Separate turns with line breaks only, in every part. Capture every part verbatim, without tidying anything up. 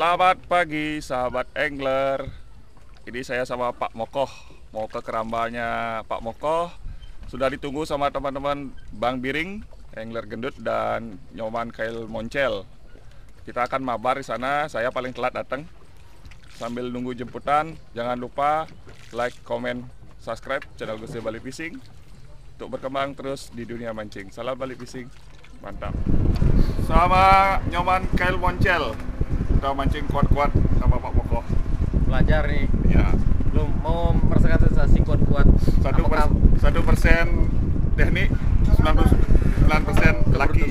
Selamat pagi sahabat angler. Ini saya sama Pak Mokoh mau ke kerambanya Pak Mokoh. Sudah ditunggu sama teman-teman Bang Biring, angler gendut dan Nyoman Kail Moncel. Kita akan mabar di sana. Saya paling telat datang. Sambil nunggu jemputan, jangan lupa like, comment, subscribe channel Gusti Bali Fishing untuk berkembang terus di dunia mancing. Salam Bali Fishing, mantap. Sama Nyoman Kail Moncel, kita mancing kuat-kuat sama Pak Mokoh.
Belajar nih.
Ya.
Belum mau merasakan sensasi kuat-kuat.
Satu per, satu persen teknik, sembilan puluh sembilan persen laki.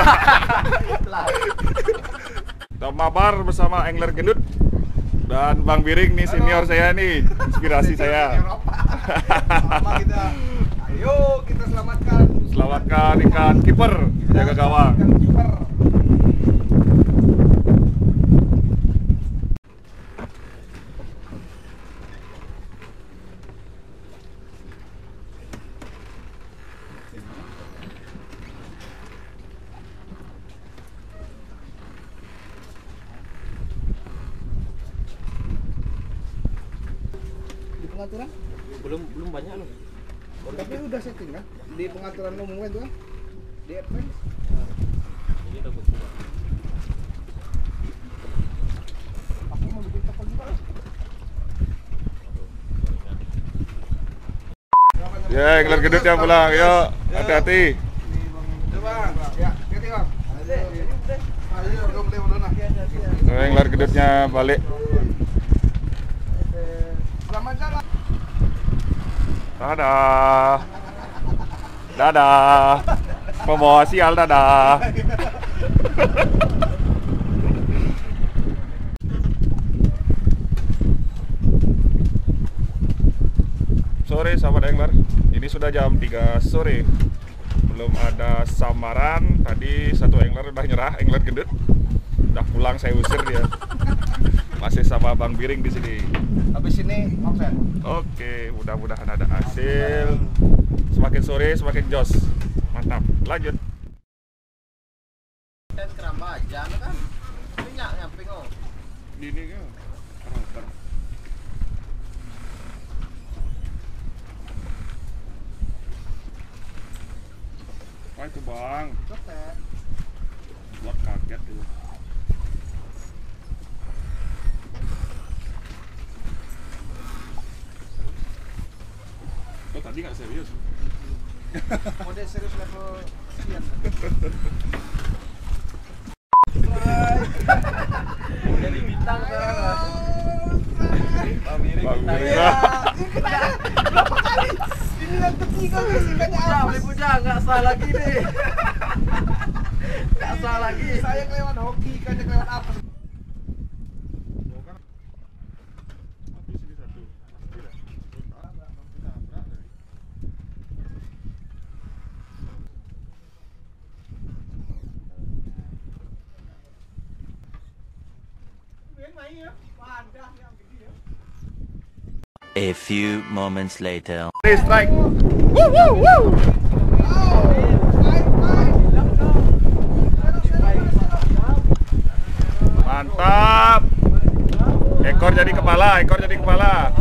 Kita mabar bersama angler gendut dan Bang Biring nih, senior saya nih, inspirasi saya.
Kita, ayo kita selamatkan.
Selamatkan ikan kiper, jaga gawang.
Ikan kiper. Pengaturan?
Belum belum banyak loh.
Tapi udah setting kan? Di pengaturan umum itu kan? Di advance?
Ini udah berkurang.
Aku mau bikin kapal juga lah.
Ya, angler gendut yang pulang, yuk, hati-hati.
Coba, ya, hati bang. Ayo, udah boleh mana?
Angler gendutnya balik.
Selamat jalan.
Dadah. Dadah. Pembawa sial, dadah. Sore sahabat angler, ini sudah jam tiga sore. Belum ada samaran. Tadi satu angler udah nyerah, angler gendut. Udah pulang, saya usir dia. Masih sama Bang Biring di sini.
Habis ini offset.
Oke, mudah-mudahan ada hasil. Semakin sore semakin jos. Mantap. Lanjut.
Kan keramba aja kan. Minyak nyamping oh.
Ini kan. Wah itu bang,
Offset.
buat kaget dulu. Oh tadi nggak serius?
Mode serius level sekian.
Jadi bintang sekarang. Bang Biring
Bang
bintang.
Biring.
Ya.
Berapa kali? Ini yang ketiga guys, ikannya
Puja,
apa?
beli puja, nggak salah lagi deh. Nggak salah lagi.
Saya kelewat hoki, ikannya kelewat apa?
A few moments later.
Three strike. Woo woo woo. Mantap. Ekor jadi kepala, ekor jadi kepala.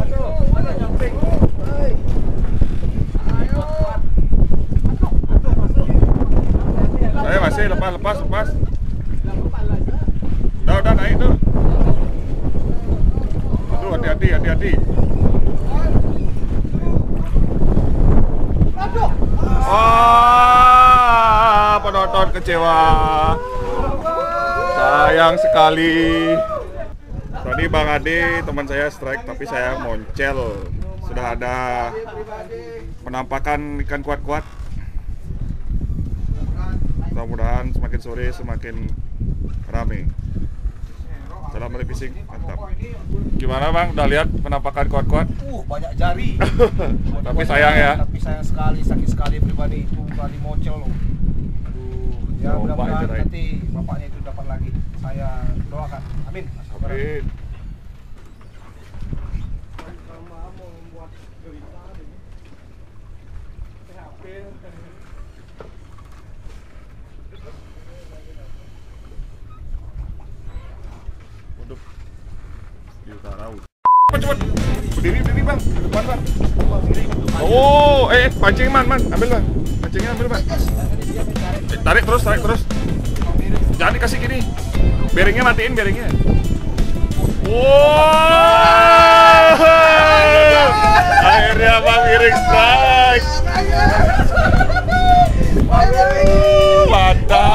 Saya masih lepas, lepas, lepas. Udah, udah naik tuh. Aduh, hati-hati, hati-hati. Wah, penonton kecewa. Sayang sekali. Tadi Bang Ade teman saya strike, tapi saya moncel. Sudah ada penampakan ikan kuat-kuat. Mudah-mudahan semakin sore semakin rame. Salam Bali Fishing, mantap. Gimana Bang? Udah lihat penampakan kuat-kuat?
Uh, banyak jari.
Tapi sayang ya.
Tapi sayang sekali, sakit sekali pribadi itu kali mocel loh. Aduh, ya
Coba
mudah-mudahan
aja, Rai.
nanti bapaknya itu dapat lagi. Saya doakan. Amin.
Amin. Waduh. Berdiri, berdiri bang, ke depan bang. Oh, eh pancing man, man, ambil bang. Pancingnya ambil bang. Eh, tarik terus, tarik terus. Jangan dikasih gini. Bearingnya matiin, bearingnya. Wow. Akhirnya Bang Biring strike. Mantap.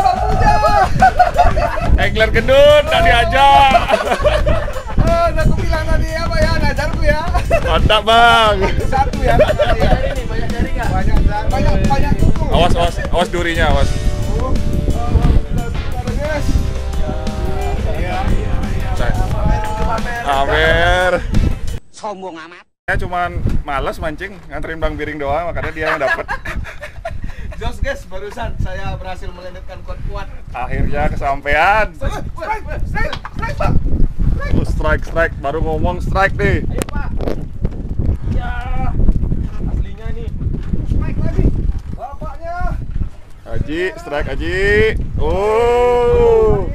Angler gendut, tak diajak.
Oh, udah aku bilang tadi apa ya, ngajar ku ya.
Mantap bang.
Satu ya.
Ini banyak jari nggak?
Banyak banyak banyak kuku.
Awas, awas, awas durinya, awas. Amer.
Sombong amat.
Saya cuman males mancing, nganterin Bang Biring doang, makanya dia yang dapat.
Jos guys, barusan saya berhasil melendetkan kuat-kuat.
Akhirnya kesampaian.
Strike, strike, strike, Pak.
Oh, strike, strike, baru ngomong strike nih.
Ayo, Pak.
Ya. Aslinya nih.
Strike lagi. Bapaknya.
Haji, strike Haji. Oh.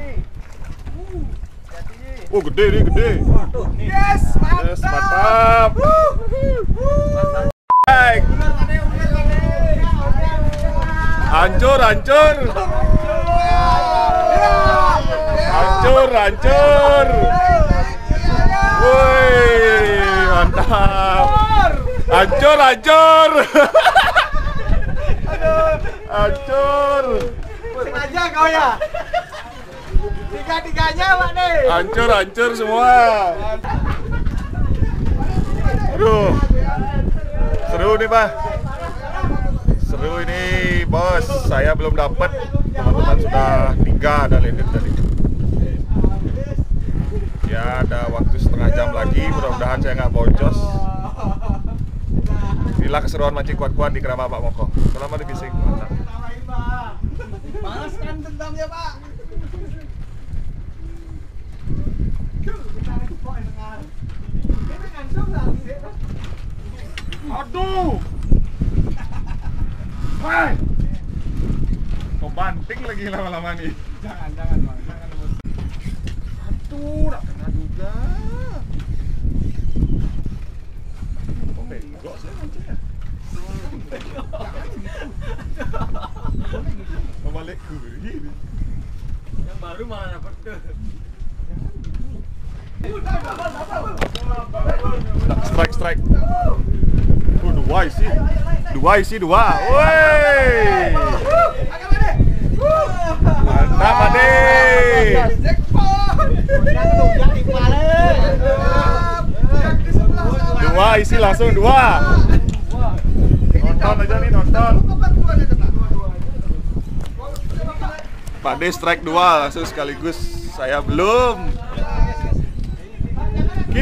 Oh, gede nih, gede.
Yes, mantap.
Yes, mantap. Strike. Hancur, hancur. Hancur, hancur. Woi, mantap. Hancur, hancur. Hancur.
Sengaja kau ya. Tiga-tiganya Pak nih.
Hancur, hancur semua. Aduh. Seru nih, Pak. Seru ini, Bos. Saya belum dapat. Teman-teman sudah tiga ada landed tadi. Ya, ada waktu setengah jam lagi. Mudah-mudahan saya nggak boncos. Inilah keseruan mancing kuat-kuat di Keramba Pak Moko. Selamat di fishing. Mantap.
Balaskan dendamnya, Pak.
Aduh. Hai. Kau banting lagi lama-lama nih.
Jangan, jangan, Bang. Jangan, Bos.
Aduh, nak kena juga. Kok bego sih mancingnya? Mau balik gurih.
Yang baru malah dapet tuh.
Strike, strike. Oh, dua isi. Dua isi, dua. Woi. Mantap, Ade. Dua isi langsung dua. Nonton aja nih, nonton. Pak De strike dua langsung sekaligus. Saya belum. Oke.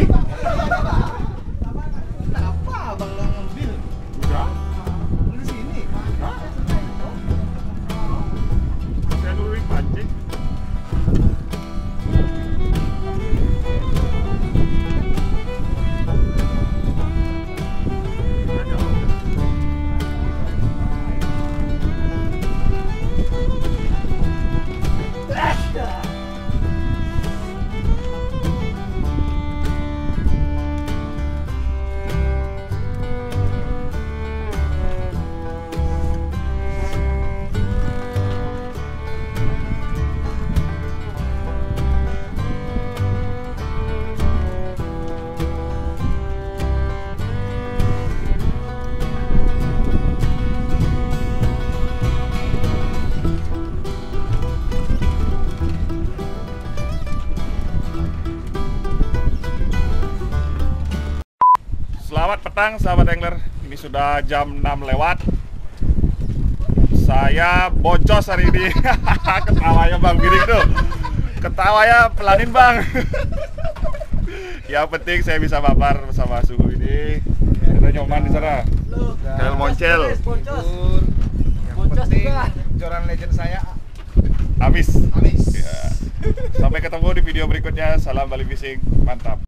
Kenapa Abang nggak ngambil?
Udah.
Di sini.
Saya nurunin pancing. Selamat petang sahabat angler. Ini sudah jam enam lewat. Saya boncos hari ini. Ketawanya Bang Biring tuh. Ketawanya pelanin Bang. Yang penting saya bisa papar bersama suhu ini. Ada nyoman di sana. Kail moncel.
Boncos.
Yang
Bocas
penting
juga.
joran legend saya
Amis.
Amis.
Ya. Sampai ketemu di video berikutnya. Salam Bali Fishing. Mantap.